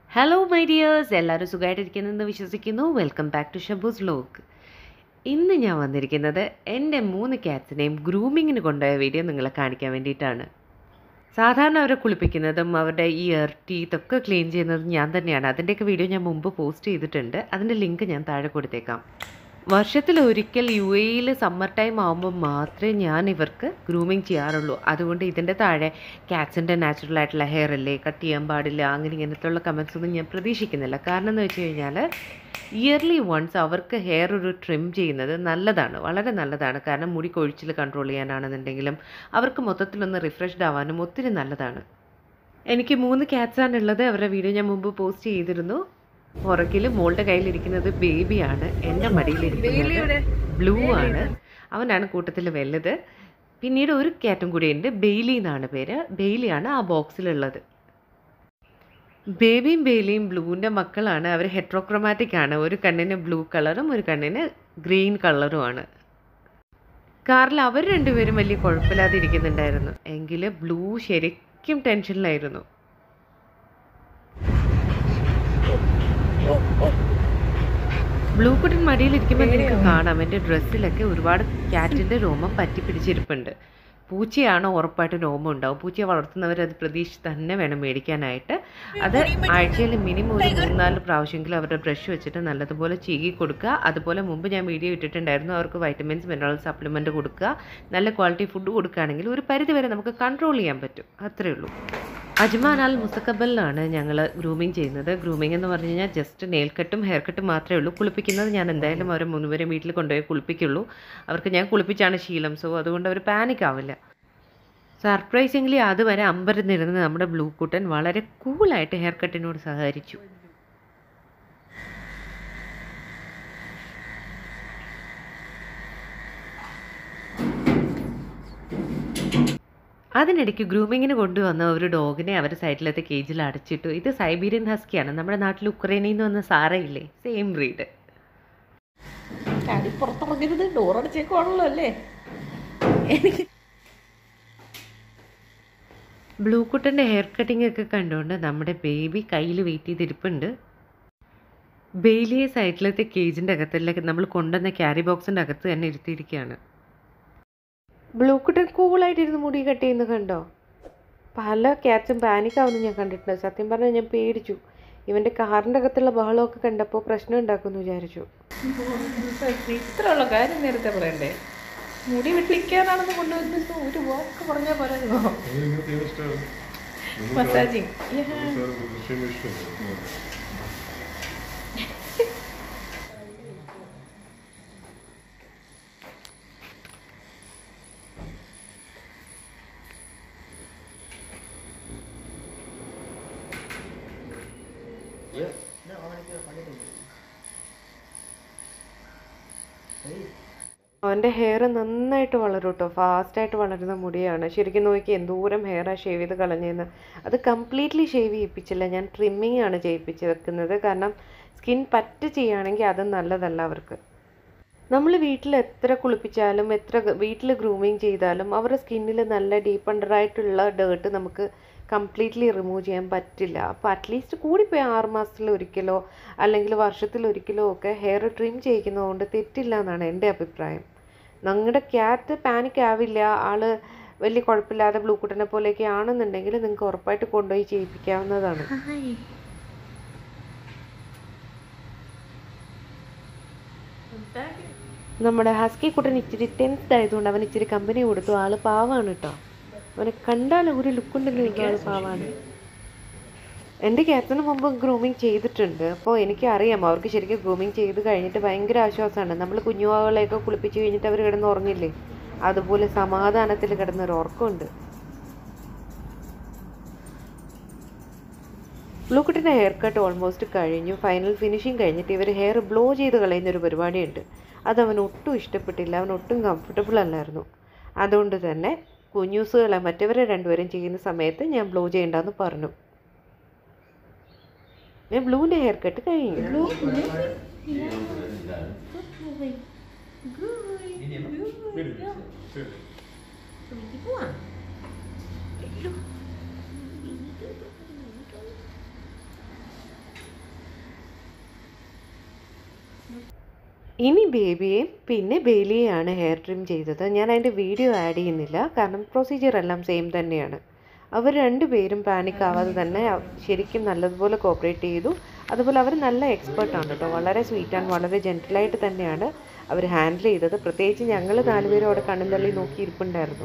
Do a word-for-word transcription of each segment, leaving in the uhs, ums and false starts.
Hello my dears, എല്ലാവരും സുഖമായിട്ടിരിക്കുന്നെന്ന് വിശ്വസിക്കുന്നു. Welcome back to Shabu's vlog. ഇന്ന് ഞാൻ വന്നിരിക്കുന്നത് എൻ്റെ മൂന്ന് ക്യാറ്റ്സിനെയും ഗ്രൂമിങ്ങിന് കൊണ്ടുപോയ വീഡിയോ നിങ്ങളെ കാണിക്കാൻ വേണ്ടിയിട്ടാണ്. സാധാരണ അവരെ കുളിപ്പിക്കുന്നതും അവരുടെ ഇയർ ടീത്തൊക്കെ ക്ലീൻ ചെയ്യുന്നതും ഞാൻ തന്നെയാണ്. അതിൻ്റെയൊക്കെ വീഡിയോ ഞാൻ മുമ്പ് പോസ്റ്റ് ചെയ്തിട്ടുണ്ട്. അതിൻ്റെ ലിങ്ക് ഞാൻ താഴെ കൊടുത്തേക്കാം. വർഷത്തിൽ ഒരിക്കൽ യു എയിൽ സമ്മർ ടൈം ആകുമ്പോൾ മാത്രമേ ഞാൻ ഇവർക്ക് ഗ്രൂമിങ് ചെയ്യാറുള്ളൂ. അതുകൊണ്ട് ഇതിൻ്റെ താഴെ ക്യാറ്റ്സിൻ്റെ നാച്ചുറൽ ആയിട്ടുള്ള ഹെയർ അല്ലേ, കട്ട് ചെയ്യാൻ പാടില്ല, അങ്ങനെ ഇങ്ങനത്തുള്ള കമൻസ് ഒന്നും ഞാൻ പ്രതീക്ഷിക്കുന്നില്ല. കാരണം എന്ന് വെച്ച് കഴിഞ്ഞാൽ ഇയർലി വൺസ് അവർക്ക് ഹെയർ ഒരു ട്രിം ചെയ്യുന്നത് നല്ലതാണ്, വളരെ നല്ലതാണ്. കാരണം മുടി കൊഴിച്ചിൽ കൺട്രോൾ ചെയ്യാനാണെന്നുണ്ടെങ്കിലും അവർക്ക് മൊത്തത്തിലൊന്ന് റിഫ്രഷ്ഡ് ആവാനും ഒത്തിരി നല്ലതാണ്. എനിക്ക് മൂന്ന് ക്യാറ്റ്സാണുള്ളത്. അവരുടെ വീഡിയോ ഞാൻ മുമ്പ് പോസ്റ്റ് ചെയ്തിരുന്നു. പുറകിൽ മോളുടെ കയ്യിലിരിക്കുന്നത് ബേബിയാണ്, എൻ്റെ മടിയിലിരിക്കുന്നത് ബ്ലൂ ആണ്. അവനാണ് കൂട്ടത്തിൽ വലുത്. പിന്നീട് ഒരു ക്യാറ്റും കൂടിയുണ്ട്, ബെയ്ലി എന്നാണ് പേര്. ബെയ്ലിയാണ് ആ ബോക്സിലുള്ളത്. ബേബിയും ബെയ്ലിയും ബ്ലൂവിൻ്റെ മക്കളാണ്. അവർ ഹെട്രോക്രോമാറ്റിക് ആണ്. ഒരു കണ്ണിന് ബ്ലൂ കളറും ഒരു കണ്ണിന് ഗ്രീൻ കളറുമാണ്. കാറിൽ അവർ രണ്ടുപേരും വലിയ കുഴപ്പമില്ലാതെ ഇരിക്കുന്നുണ്ടായിരുന്നു. എങ്കിൽ ബ്ലൂ ശരിക്കും ടെൻഷനിലായിരുന്നു. ബ്ലൂ കുട്ടൻ മടിയിലിരിക്കുമ്പോൾ നിങ്ങൾക്ക് കാണാം എൻ്റെ ഡ്രസ്സിലൊക്കെ ഒരുപാട് ക്യാറ്റിൻ്റെ രോമം പറ്റി പിടിച്ചിരിപ്പുണ്ട്. പൂച്ചയാണോ ഉറപ്പായിട്ട് രോമം ഉണ്ടാവും. പൂച്ചയെ വളർത്തുന്നവർ അത് പ്രതീക്ഷിച്ച് തന്നെ വേണം മേടിക്കാനായിട്ട്. അത് ആഴ്ചയിൽ മിനിമം ഒരു മൂന്നാല് പ്രാവശ്യമെങ്കിലും അവരുടെ ബ്രഷ് വെച്ചിട്ട് നല്ലതുപോലെ ചീകി കൊടുക്കുക. അതുപോലെ മുമ്പ് ഞാൻ വീഡിയോ ഇട്ടിട്ടുണ്ടായിരുന്നു, അവർക്ക് വൈറ്റമിൻസ് മിനറൽ സപ്ലിമെൻറ്റ് കൊടുക്കുക. നല്ല ക്വാളിറ്റി ഫുഡ് കൊടുക്കുകയാണെങ്കിൽ ഒരു പരിധി വരെ നമുക്ക് കൺട്രോൾ ചെയ്യാൻ പറ്റും. അത്രയേ ഉള്ളൂ. അജ്മാൻ അൽ മുസക്കബലിലാണ് ഞങ്ങൾ ഗ്രൂമിങ് ചെയ്യുന്നത്. ഗ്രൂമിങ് എന്ന് പറഞ്ഞു കഴിഞ്ഞാൽ ജസ്റ്റ് നെയിൽ കട്ടും ഹെയർ കട്ടും മാത്രമേ ഉള്ളൂ. കുളിപ്പിക്കുന്നത് ഞാൻ എന്തായാലും അവരെ മൂന്നുപേരും വീട്ടിൽ കൊണ്ടുപോയി കുളിപ്പിക്കുള്ളൂ. അവർക്ക് ഞാൻ കുളിപ്പിച്ചാണ് ശീലം. സോ അതുകൊണ്ട് അവർ പാനിക് ആവില്ല. സർപ്രൈസിംഗ്ലി അതുവരെ അമ്പരന്നിരുന്ന നമ്മുടെ ബ്ലൂ കുട്ടൻ വളരെ കൂളായിട്ട് ഹെയർ കട്ടിനോട് സഹകരിച്ചു. അതിനിടയ്ക്ക് ഗ്രൂമിങ്ങിന് കൊണ്ടുവന്ന ഒരു ഡോഗിനെ അവർ സൈഡിലത്തെ കേജിൽ അടച്ചിട്ടു. ഇത് സൈബീരിയൻ ഹസ്കിയാണ്. നമ്മുടെ നാട്ടിൽ ഉക്രൈനിൽ നിന്ന് വന്ന സാറയില്ലേ, സെയിം ബ്രീഡ്. പുറത്തിറങ്ങരുത്, ഡോറടച്ചേക്കുവാണല്ലോ അല്ലേ. എനിക്ക് ബ്ലൂ കുട്ടൻ്റെ ഹെയർ കട്ടിംഗ് ഒക്കെ കണ്ടുകൊണ്ട് നമ്മുടെ ബേബി കയ്യിൽ വെയിറ്റ് ചെയ്തിരിപ്പുണ്ട്. ബെയിലിയെ സൈഡിലത്തെ കേജിൻ്റെ അകത്തിലേക്ക് നമ്മൾ കൊണ്ടുവന്ന ക്യാരി ബോക്സിൻ്റെ അകത്ത് തന്നെ ഇരുത്തിയിരിക്കുകയാണ്. ബ്ലൂ കുട്ടൻ കൂളായിട്ടിരുന്ന് മുടി കട്ട് ചെയ്യുന്നത് കണ്ടോ? പല ക്യാറ്റ്സും പാനിക്കാവുന്നു ഞാൻ കണ്ടിട്ടുണ്ട്. സത്യം പറഞ്ഞാൽ ഞാൻ പേടിച്ചു. ഇവൻ്റെ കാറിൻ്റെ അകത്തുള്ള ബഹളമൊക്കെ കണ്ടപ്പോൾ പ്രശ്നം ഉണ്ടാക്കുമെന്ന് വിചാരിച്ചു. ഇത്രയുള്ള കാര്യം നേരത്തെ പറയണ്ടേ? മുടി വെട്ടിക്കാനാണെന്ന് കൊണ്ടുവരുന്നത് ഒരു വാക്ക് പറഞ്ഞാൽ പറയുമോ? മസാജിങ് അവൻ്റെ ഹെയർ നന്നായിട്ട് വളരും കേട്ടോ. ഫാസ്റ്റായിട്ട് വളരുന്ന മുടിയാണ്. ശരിക്കും നോക്കി എന്തോരം ഹെയറാണ് ഷേവ് ചെയ്ത് കളഞ്ഞതെന്ന്. അത് കംപ്ലീറ്റ്ലി ഷേവ് ചെയ്യിപ്പിച്ചില്ല, ഞാൻ ട്രിമ്മിങ് ആണ് ചെയ്യിപ്പിച്ച് വെക്കുന്നത്. കാരണം സ്കിൻ പറ്റ് ചെയ്യുകയാണെങ്കിൽ അത് നല്ലതല്ല അവർക്ക്. നമ്മൾ വീട്ടിൽ എത്ര കുളിപ്പിച്ചാലും എത്ര വീട്ടിൽ ഗ്രൂമിങ് ചെയ്താലും അവരുടെ സ്കിന്നിൽ നല്ല ഡീപ്പ് അണ്ടറായിട്ടുള്ള ഡേർട്ട് നമുക്ക് കംപ്ലീറ്റ്ലി റിമൂവ് ചെയ്യാൻ പറ്റില്ല. അപ്പോൾ അറ്റ്ലീസ്റ്റ് കൂടിപ്പോയി ആറ് മാസത്തിൽ ഒരിക്കലോ അല്ലെങ്കിൽ വർഷത്തിൽ ഒരിക്കലോ ഒക്കെ ഹെയർ ട്രിം ചെയ്യിക്കുന്നതുകൊണ്ട് തെറ്റില്ല എന്നാണ് എൻ്റെ അഭിപ്രായം. നിങ്ങളുടെ ക്യാറ്റ് പാനിക് ആവില്ല, ആൾ വലിയ കുഴപ്പമില്ലാതെ ബ്ലൂ കുട്ടനെ പോലെയൊക്കെ ആണെന്നുണ്ടെങ്കിൽ നിങ്ങൾക്ക് ഉറപ്പായിട്ട് കൊണ്ടുപോയി ചെയ്യിപ്പിക്കാവുന്നതാണ്. നമ്മുടെ ഹസ്കി കുട്ടൻ ഇച്ചിരി ടെൻസ്ഡ് ആയതുകൊണ്ട് അവൻ ഇച്ചിരി കമ്പനി കൊടുത്തു. ആൾ പാവാണ് കേട്ടോ. അവനെ കണ്ടാൽ ഒരു ലുക്കുണ്ടെങ്കിൽ എനിക്ക് ആൾ പാവാണ്. എൻ്റെ ക്യാറ്റ്സിന് മുമ്പ് ഗ്രൂമിങ് ചെയ്തിട്ടുണ്ട്. അപ്പോൾ എനിക്കറിയാം അവർക്ക് ശരിക്കും ഗ്രൂമിങ് ചെയ്ത് കഴിഞ്ഞിട്ട് ഭയങ്കര ആശ്വാസമാണ്. നമ്മൾ കുഞ്ഞുവാകളെയൊക്കെ കുളിപ്പിച്ച് കഴിഞ്ഞിട്ട് അവർ കിടന്ന് ഉറങ്ങില്ലേ, അതുപോലെ സമാധാനത്തിൽ കിടന്നൊരു ഉറക്കമുണ്ട്. ബ്ലൂ കുട്ടിൻ്റെ ഹെയർ കട്ട് ഓൾമോസ്റ്റ് കഴിഞ്ഞു. ഫൈനൽ ഫിനിഷിങ് കഴിഞ്ഞിട്ട് ഇവർ ഹെയർ ബ്ലോ ചെയ്ത് കളയുന്നൊരു പരിപാടിയുണ്ട്. അതവൻ ഒട്ടും ഇഷ്ടപ്പെട്ടില്ല, അവൻ ഒട്ടും കംഫർട്ടബിൾ അല്ലായിരുന്നു. അതുകൊണ്ട് തന്നെ കുഞ്ഞൂസുകളെ മറ്റവരെ രണ്ടുപേരും ചെയ്യുന്ന സമയത്ത് ഞാൻ ബ്ലോ ചെയ്യേണ്ടെന്ന് പറഞ്ഞു. ഞാൻ ബ്ലൂവിൻ്റെ ഹെയർ കട്ട് കഴിഞ്ഞു. ഇനി ബേബിയെയും പിന്നെ ബേലിയെയാണ് ഹെയർ ട്രിം ചെയ്തത്. ഞാൻ അതിൻ്റെ വീഡിയോ ആഡ് ചെയ്യുന്നില്ല, കാരണം പ്രൊസീജിയർ എല്ലാം സെയിം തന്നെയാണ്. അവർ രണ്ടുപേരും പാനിക് ആവാതെ തന്നെ ശരിക്കും നല്ലതുപോലെ കോപ്പറേറ്റ് ചെയ്തു. അതുപോലെ അവർ നല്ല എക്സ്പേർട്ടാണ് കേട്ടോ. വളരെ സ്വീറ്റ് ആൻഡ് വളരെ ജെൻറ്റിലായിട്ട് തന്നെയാണ് അവർ ഹാൻഡിൽ ചെയ്തത്. പ്രത്യേകിച്ച് ഞങ്ങൾ നാലുപേരും അവിടെ കണ്ണും തള്ളി നോക്കിയിരിപ്പുണ്ടായിരുന്നു.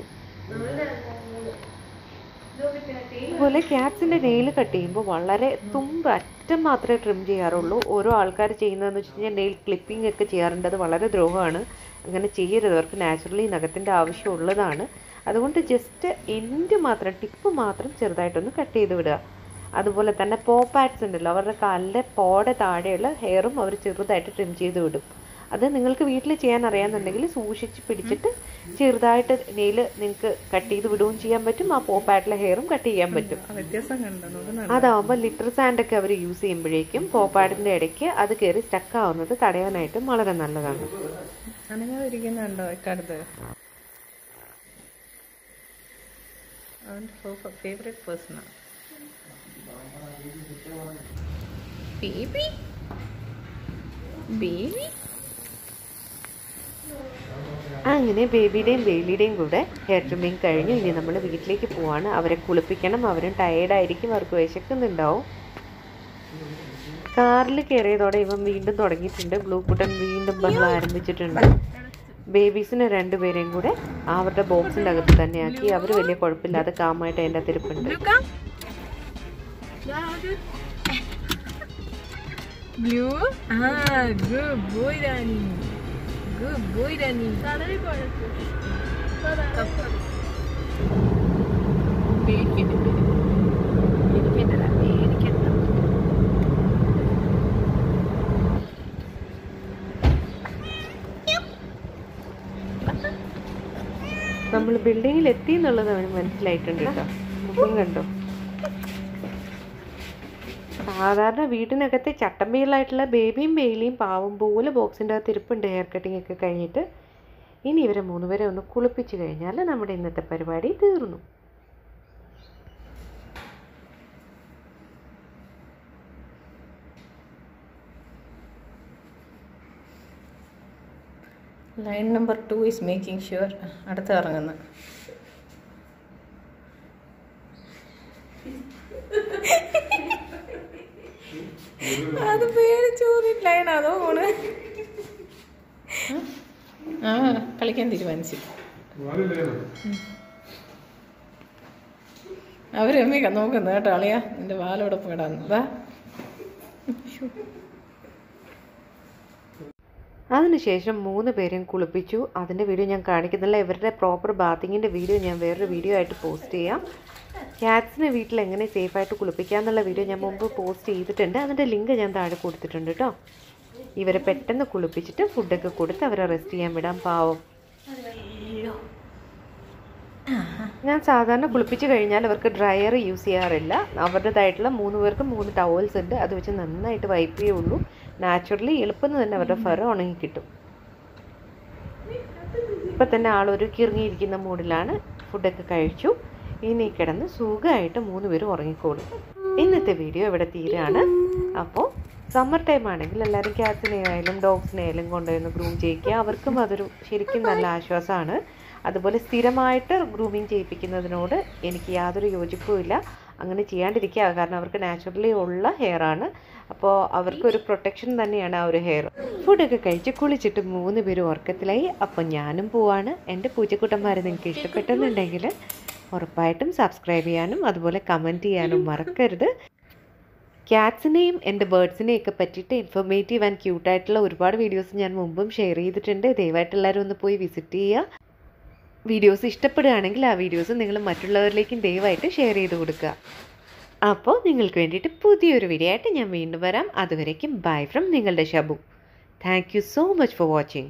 അതുപോലെ ക്യാറ്റ്സിൻ്റെ നെയിൽ കട്ട് ചെയ്യുമ്പോൾ വളരെ തുമ്പ് അറ്റം മാത്രമേ ട്രിം ചെയ്യാറുള്ളൂ. ഓരോ ആൾക്കാർ ചെയ്യുന്നതെന്ന് വെച്ച് കഴിഞ്ഞാൽ നെയിൽ ക്ലിപ്പിംഗ് ഒക്കെ ചെയ്യാറുണ്ട്. അത് വളരെ ദ്രോഹമാണ്, അങ്ങനെ ചെയ്യരുത്. അവർക്ക് നാച്ചുറലി നഖത്തിൻ്റെ ആവശ്യമുള്ളതാണ്. അതുകൊണ്ട് ജസ്റ്റ് എൻഡ് മാത്രം, ടിപ്പ് മാത്രം ചെറുതായിട്ടൊന്ന് കട്ട് ചെയ്ത് വിടുക. അതുപോലെ തന്നെ പോ പാഡ്സ് ഉണ്ടല്ലോ, അവരുടെ കാലിൻ്റെ പോടെ താഴെയുള്ള ഹെയറും അവർ ചെറുതായിട്ട് ട്രിം ചെയ്ത് വിടും. അത് നിങ്ങൾക്ക് വീട്ടിൽ ചെയ്യാൻ അറിയാമെന്നുണ്ടെങ്കിൽ സൂക്ഷിച്ച് പിടിച്ചിട്ട് ചെറുതായിട്ട് നെയിൽ നിങ്ങൾക്ക് കട്ട് ചെയ്ത് വിടുകയും ചെയ്യാൻ പറ്റും. ആ പോ പാഡിലെ ഹെയറും കട്ട് ചെയ്യാൻ പറ്റും. അതാവുമ്പോൾ ലിറ്റർ സാൻഡൊക്കെ അവർ യൂസ് ചെയ്യുമ്പോഴേക്കും പോ പാഡിൻ്റെ ഇടയ്ക്ക് അത് കയറി സ്റ്റക്ക് ആവുന്നത് തടയാനായിട്ടും വളരെ നല്ലതാണ്. Favourite പേഴ്സണാണ് baby. ബേബി അങ്ങനെ ബേബിയുടെയും ബേലിയുടെയും കൂടെ ഹെയർ ട്രിമ്മിങ് കഴിഞ്ഞു. ഇനി നമ്മൾ വീട്ടിലേക്ക് പോവാണ്. അവരെ കുളിപ്പിക്കണം. അവരും ടയേർഡായിരിക്കും, അവർക്ക് വിശക്കുന്നുണ്ടാവും. കാറിൽ കയറിയതോടെ ഇവൻ വീണ്ടും തുടങ്ങിയിട്ടുണ്ട്. ബ്ലൂ കുട്ടൻ വീണ്ടും ബഹളം ആരംഭിച്ചിട്ടുണ്ട്. ബേബീസിനെ രണ്ടുപേരെയും കൂടെ അവരുടെ ബോക്സിൻ്റെ അകത്ത് തന്നെയാക്കി. അവർ വലിയ കുഴപ്പമില്ലാതെ കാമായിട്ട് അതിൻ്റെ തിരുപ്പുണ്ട്. Blue? Ah, good boy, Rani. Good boy, Rani. നമ്മൾ ബിൽഡിങ്ങിൽ എത്തി എന്നുള്ളത് അവന് മനസ്സിലായിട്ടുണ്ട് കേട്ടോ. മുഖം കണ്ടോ? സാധാരണ വീടിനകത്തെ ചട്ടമ്പികളായിട്ടുള്ള ബേബിയും ബേലിയും പാവം പോലെ ബോക്സിൻ്റെ അകത്ത് ഇരിപ്പുണ്ട് ഹെയർ കട്ടിംഗ് ഒക്കെ കഴിഞ്ഞിട്ട്. ഇനി ഇവരെ മൂന്നുപേരെ ഒന്ന് കുളിപ്പിച്ച് കഴിഞ്ഞാൽ നമ്മുടെ ഇന്നത്തെ പരിപാടി തീർന്നു. Line number two is making sure അടുത്ത് ഇറങ്ങുന്ന. അത് പേടിച്ചോറി ലൈനാണോ പോണ്? ആ കളിക്കാൻ തീരുമാനിച്ചു. അവരമ്മ നോക്കുന്നു കേട്ടോ. അളിയാ നിന്റെ വാലോടൊപ്പം ഇടാന്ന്. അതിനുശേഷം മൂന്ന് പേരെയും കുളിപ്പിച്ചു. അതിൻ്റെ വീഡിയോ ഞാൻ കാണിക്കുന്നില്ല. ഇവരുടെ പ്രോപ്പർ ബാത്തിങ്ങിൻ്റെ വീഡിയോ ഞാൻ വേറൊരു വീഡിയോ ആയിട്ട് പോസ്റ്റ് ചെയ്യാം. ക്യാറ്റ്സിനെ വീട്ടിൽ എങ്ങനെ സേഫായിട്ട് കുളിപ്പിക്കുക എന്നുള്ള വീഡിയോ ഞാൻ മുമ്പ് പോസ്റ്റ് ചെയ്തിട്ടുണ്ട്. അതിൻ്റെ ലിങ്ക് ഞാൻ താഴെ കൊടുത്തിട്ടുണ്ട് കേട്ടോ. ഇവരെ പെട്ടെന്ന് കുളിപ്പിച്ചിട്ട് ഫുഡൊക്കെ കൊടുത്ത് അവരെ റെസ്റ്റ് ചെയ്യാൻ വിടാം. പാവം. ഞാൻ സാധാരണ കുളിപ്പിച്ച് കഴിഞ്ഞാൽ അവർക്ക് ഡ്രയർ യൂസ് ചെയ്യാറില്ല. അവരുടേതായിട്ടുള്ള മൂന്ന് പേർക്ക് മൂന്ന് ടവൽസ് ഉണ്ട്. അത് വെച്ച് നന്നായിട്ട് വൈപ്പ് ചെയ്യുള്ളൂ. നാച്ചുറലി എളുപ്പം തന്നെ അവരുടെ ഫർ ഉണങ്ങി കിട്ടും. ഇപ്പം തന്നെ ആളൊരു കിറങ്ങിയിരിക്കുന്ന മൂഡിലാണ്. ഫുഡൊക്കെ കഴിച്ചു. ഇനി കിടന്ന് സുഖമായിട്ട് മൂന്ന് പേരും ഉറങ്ങിക്കോളും. ഇന്നത്തെ വീഡിയോ ഇവിടെ തീരാണ്. അപ്പോൾ സമ്മർ ടൈം ആണെങ്കിൽ എല്ലാവരും ക്യാറ്റ്സിനെ ആയാലും ഡോഗ്സിനെ ആയാലും കൊണ്ടുവന്ന് ഗ്രൂം ചെയ്യിക്കുക. അവർക്കും അതൊരു ശരിക്കും നല്ല ആശ്വാസമാണ്. അതുപോലെ സ്ഥിരമായിട്ട് ഗ്രൂമിങ് ചെയ്യിപ്പിക്കുന്നതിനോട് എനിക്ക് യാതൊരു യോജിപ്പുമില്ല. അങ്ങനെ ചെയ്യാണ്ടിരിക്കുക. കാരണം അവർക്ക് നാച്ചുറലി ഉള്ള ഹെയറാണ്. അപ്പോൾ അവർക്കൊരു പ്രൊട്ടക്ഷൻ തന്നെയാണ് ആ ഒരു ഹെയർ. ഫുഡൊക്കെ കഴിച്ച് കുളിച്ചിട്ട് മൂന്ന് പേരും ഉറക്കത്തിലായി. അപ്പോൾ ഞാനും പോവാണ്. എൻ്റെ പൂച്ചക്കുട്ടന്മാരെ നിങ്ങൾക്ക് ഇഷ്ടപ്പെട്ടെന്നുണ്ടെങ്കിൽ ഉറപ്പായിട്ടും സബ്സ്ക്രൈബ് ചെയ്യാനും അതുപോലെ കമൻറ്റ് ചെയ്യാനും മറക്കരുത്. ക്യാറ്റ്സിനെയും എൻ്റെ ബേർഡ്സിനെയും ഒക്കെ പറ്റിയിട്ട് ഇൻഫോർമേറ്റീവ് ആൻഡ് ക്യൂട്ടായിട്ടുള്ള ഒരുപാട് വീഡിയോസ് ഞാൻ മുമ്പും ഷെയർ ചെയ്തിട്ടുണ്ട്. ദയവായിട്ട് എല്ലാവരും ഒന്ന് പോയി വിസിറ്റ് ചെയ്യുക. വീഡിയോസ് ഇഷ്ടപ്പെടുകയാണെങ്കിൽ ആ വീഡിയോസ് നിങ്ങൾ മറ്റുള്ളവരിലേക്കും ദയവായിട്ട് ഷെയർ ചെയ്ത് കൊടുക്കുക. അപ്പോൾ നിങ്ങൾക്ക് വേണ്ടിയിട്ട് പുതിയൊരു വീഡിയോ ആയിട്ട് ഞാൻ വീണ്ടും വരാം. അതുവരേക്കും ബൈ ഫ്രം നിങ്ങളുടെ ഷബു. Thank you so much for watching.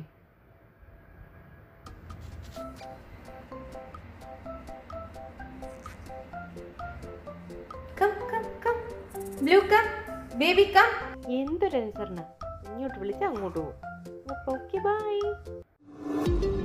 എന്തൊരു അനുസരണ. ഇങ്ങോട്ട് വിളിച്ചാൽ അങ്ങോട്ട് പോകും. Okay by.